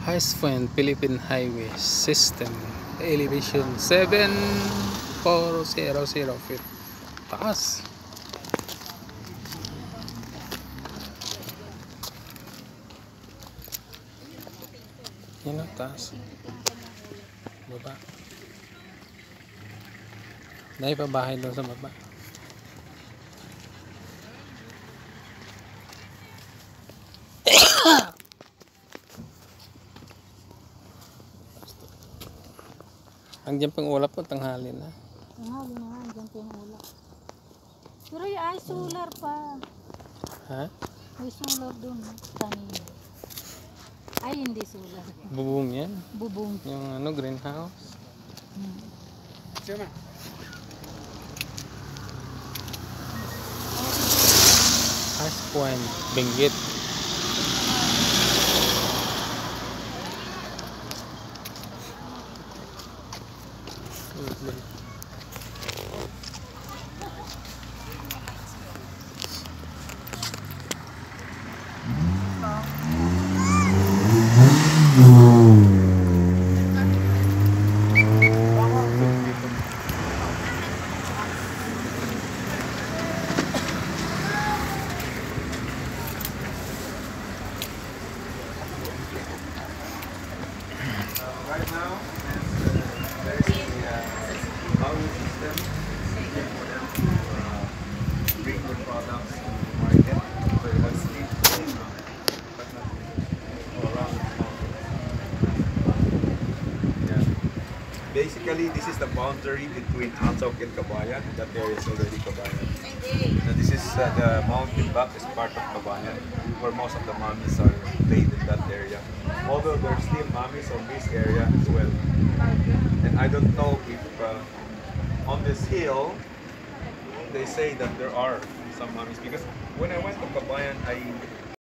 Highest point Philippine Highway System, elevation 7,400 feet. Taas. Yan ang taas. Baba. Dahil pa bahay doon sa baba. Andiyan pang ulap po, tanghali na. Tanghali na nga, andiyan pang ulap. Pero ay solar pa. Ha? May solar doon. Kanina. Ay, hindi solar. Bubong yan? Bubong. Yung greenhouse? Sima. Highest point Benguet. Right now, there is a housing system for them to bring the products to the market. So you can sleep but not around the mountains. Yeah. Basically, this is the boundary between Atok and Kabayan. That area is already Kabayan. And this is the mountain back is part of Kabayan, where most of the mummies are laid in that area. Although there are still mummies on this area as well. And I don't know if on this hill they say that there are some mummies, because when I went to Kabayan, I